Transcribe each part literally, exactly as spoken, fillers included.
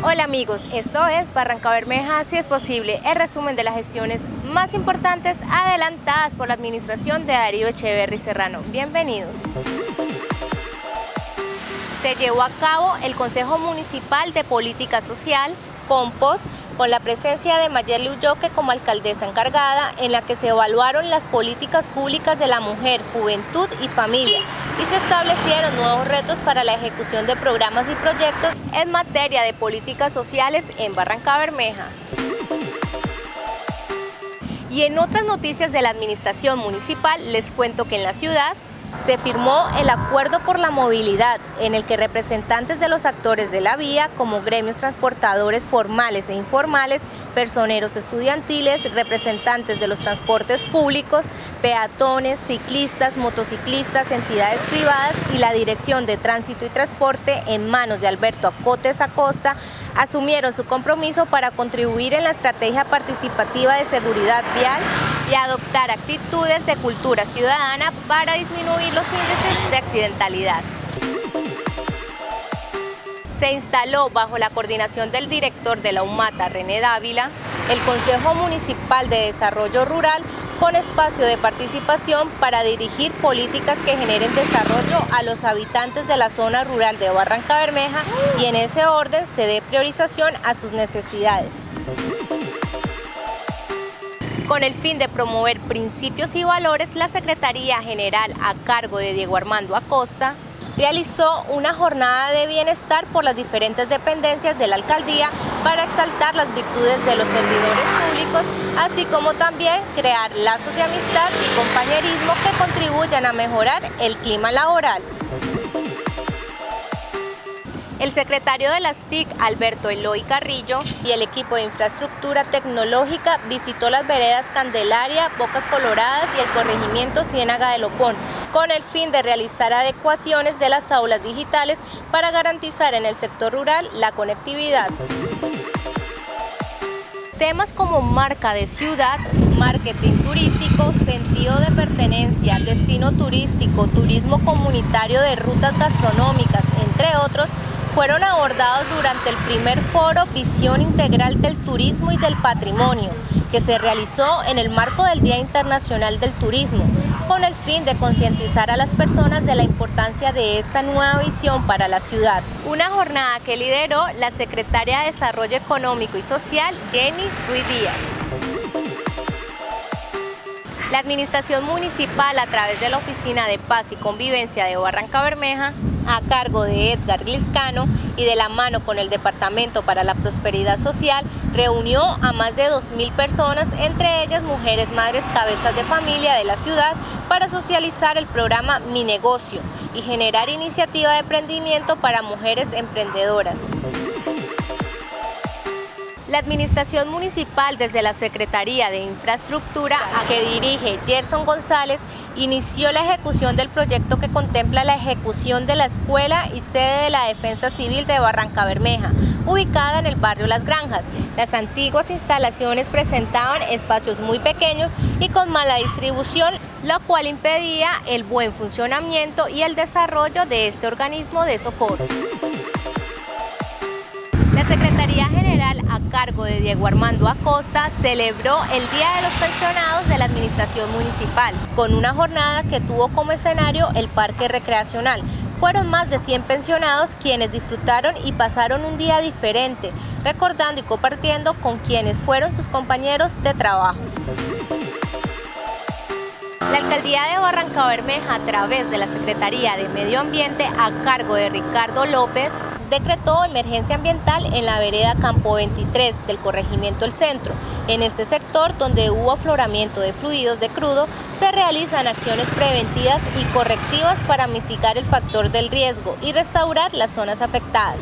Hola amigos, esto es Barranca Bermeja, si es posible, el resumen de las gestiones más importantes adelantadas por la administración de Darío Echeverry Serrano. Bienvenidos. Se llevó a cabo el Consejo Municipal de Política Social, COMPOS, con la presencia de Mayerly Ulloque como alcaldesa encargada, en la que se evaluaron las políticas públicas de la mujer, juventud y familia, y se establecieron nuevos retos para la ejecución de programas y proyectos en materia de políticas sociales en Barranca Bermeja. Y en otras noticias de la administración municipal, les cuento que en la ciudad se firmó el Acuerdo por la Movilidad, en el que representantes de los actores de la vía, como gremios transportadores formales e informales, personeros estudiantiles, representantes de los transportes públicos, peatones, ciclistas, motociclistas, entidades privadas y la Dirección de Tránsito y Transporte, en manos de Alberto Acotes Acosta, asumieron su compromiso para contribuir en la estrategia participativa de seguridad vial y adoptar actitudes de cultura ciudadana para disminuir los índices de accidentalidad. Se instaló, bajo la coordinación del director de la UMATA, René Dávila, el Consejo Municipal de Desarrollo Rural, con espacio de participación para dirigir políticas que generen desarrollo a los habitantes de la zona rural de Barranca Bermeja y en ese orden se dé priorización a sus necesidades. Con el fin de promover principios y valores, la Secretaría General, a cargo de Diego Armando Acosta, realizó una jornada de bienestar por las diferentes dependencias de la alcaldía para exaltar las virtudes de los servidores públicos, así como también crear lazos de amistad y compañerismo que contribuyan a mejorar el clima laboral. El secretario de las T I C, Alberto Eloy Carrillo, y el equipo de infraestructura tecnológica visitó las veredas Candelaria, Bocas Coloradas y el corregimiento Ciénaga de Lopón, con el fin de realizar adecuaciones de las aulas digitales para garantizar en el sector rural la conectividad. Temas como marca de ciudad, marketing turístico, sentido de pertenencia, destino turístico, turismo comunitario de rutas gastronómicas, entre otros, fueron abordados durante el primer foro Visión Integral del Turismo y del Patrimonio, que se realizó en el marco del Día Internacional del Turismo, con el fin de concientizar a las personas de la importancia de esta nueva visión para la ciudad. Una jornada que lideró la secretaria de Desarrollo Económico y Social, Jenny Ruiz Díaz. La administración municipal, a través de la Oficina de Paz y Convivencia de Barranca Bermeja, a cargo de Edgar Gliscano y de la mano con el Departamento para la Prosperidad Social, reunió a más de dos mil personas, entre ellas mujeres, madres, cabezas de familia de la ciudad, para socializar el programa Mi Negocio y generar iniciativa de emprendimiento para mujeres emprendedoras. La administración municipal, desde la Secretaría de Infraestructura, a que dirige Gerson González, inició la ejecución del proyecto que contempla la ejecución de la escuela y sede de la Defensa Civil de Barranca Bermeja, ubicada en el barrio Las Granjas. Las antiguas instalaciones presentaban espacios muy pequeños y con mala distribución, lo cual impedía el buen funcionamiento y el desarrollo de este organismo de socorro. La Secretaría General, a cargo de Diego Armando Acosta, celebró el Día de los Pensionados de la Administración Municipal, con una jornada que tuvo como escenario el Parque Recreacional. Fueron más de cien pensionados quienes disfrutaron y pasaron un día diferente, recordando y compartiendo con quienes fueron sus compañeros de trabajo. La Alcaldía de Barranca Bermeja, a través de la Secretaría de Medio Ambiente, a cargo de Ricardo López, decretó emergencia ambiental en la vereda Campo veintitrés del corregimiento El Centro. En este sector, donde hubo afloramiento de fluidos de crudo, se realizan acciones preventivas y correctivas para mitigar el factor del riesgo y restaurar las zonas afectadas.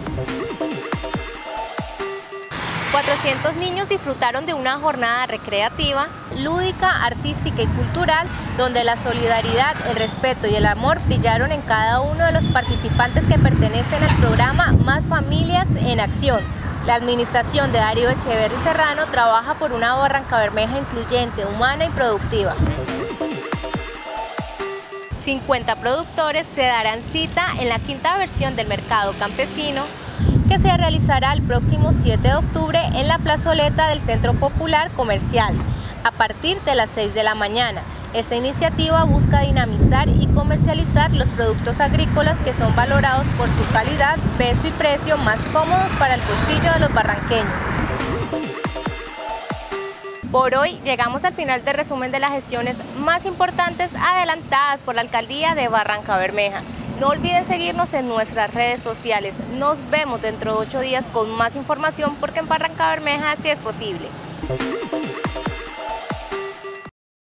cuatrocientos niños disfrutaron de una jornada recreativa, lúdica, artística y cultural, donde la solidaridad, el respeto y el amor brillaron en cada uno de los participantes que pertenecen al programa Más Familias en Acción. La administración de Darío Echeverry Serrano trabaja por una Barranca Bermeja incluyente, humana y productiva. cincuenta productores se darán cita en la quinta versión del Mercado Campesino, que se realizará el próximo siete de octubre en la plazoleta del Centro Popular Comercial, a partir de las seis de la mañana. Esta iniciativa busca dinamizar y comercializar los productos agrícolas que son valorados por su calidad, peso y precio más cómodos para el bolsillo de los barranqueños. Por hoy llegamos al final del resumen de las gestiones más importantes adelantadas por la Alcaldía de Barrancabermeja. No olviden seguirnos en nuestras redes sociales. Nos vemos dentro de ocho días con más información, porque en Barrancabermeja sí es posible.